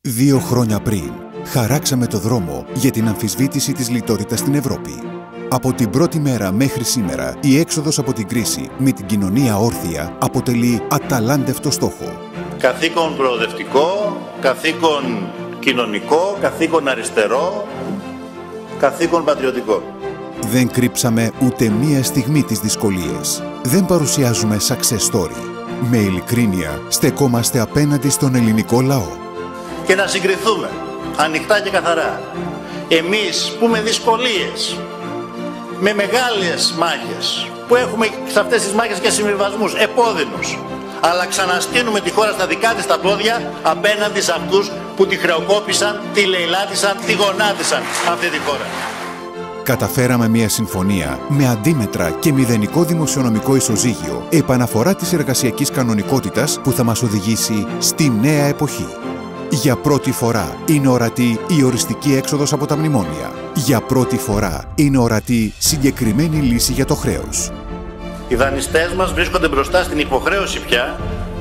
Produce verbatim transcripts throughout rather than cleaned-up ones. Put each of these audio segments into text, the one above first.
Δύο χρόνια πριν, χαράξαμε το δρόμο για την αμφισβήτηση της λιτότητας στην Ευρώπη. Από την πρώτη μέρα μέχρι σήμερα, η έξοδος από την κρίση με την κοινωνία όρθια αποτελεί αταλάντευτο στόχο. Καθήκον προοδευτικό, καθήκον κοινωνικό, καθήκον αριστερό, καθήκον πατριωτικό. Δεν κρύψαμε ούτε μία στιγμή τις δυσκολίες. Δεν παρουσιάζουμε success story. Με ειλικρίνεια στεκόμαστε απέναντι στον ελληνικό λαό. Και να συγκριθούμε ανοιχτά και καθαρά. Εμείς που με δυσκολίες, με μεγάλες μάχες, που έχουμε σε αυτές τις μάχες και συμβιβασμούς επώδυνους, αλλά ξαναστείνουμε τη χώρα στα δικά της τα πόδια απέναντι σε αυτούς που τη χρεοκόπησαν, τη λαιλάτισαν, τη γονάτισαν αυτή τη χώρα. Καταφέραμε μια συμφωνία με αντίμετρα και μηδενικό δημοσιονομικό ισοζύγιο, επαναφορά της εργασιακής κανονικότητας που θα μας οδηγήσει στη νέα εποχή. Για πρώτη φορά είναι ορατή η οριστική έξοδος από τα μνημόνια. Για πρώτη φορά είναι ορατή συγκεκριμένη λύση για το χρέος. Οι δανειστές μας βρίσκονται μπροστά στην υποχρέωση πια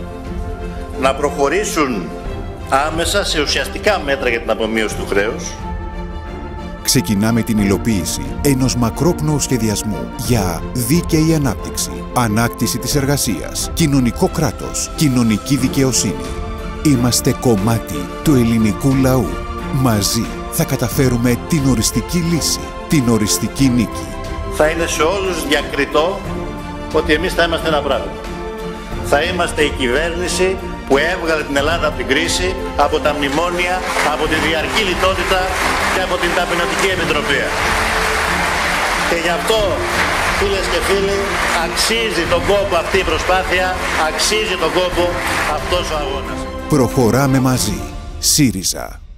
να προχωρήσουν άμεσα σε ουσιαστικά μέτρα για την απομείωση του χρέους. Ξεκινάμε την υλοποίηση ενός μακρόπνοου σχεδιασμού για δίκαιη ανάπτυξη, ανάκτηση της εργασίας, κοινωνικό κράτος, κοινωνική δικαιοσύνη. Είμαστε κομμάτι του ελληνικού λαού. Μαζί θα καταφέρουμε την οριστική λύση, την οριστική νίκη. Θα είναι σε όλους διακριτό ότι εμείς θα είμαστε ένα πράγμα. Θα είμαστε η κυβέρνηση που έβγαλε την Ελλάδα από την κρίση, από τα μνημόνια, από τη διαρκή λιτότητα και από την ταπεινωτική επιτροπή. Και γι' αυτό, φίλες και φίλοι, αξίζει τον κόπο αυτή η προσπάθεια, αξίζει τον κόπο αυτός ο αγώνας. Προχωράμε μαζί. ΣΥΡΙΖΑ.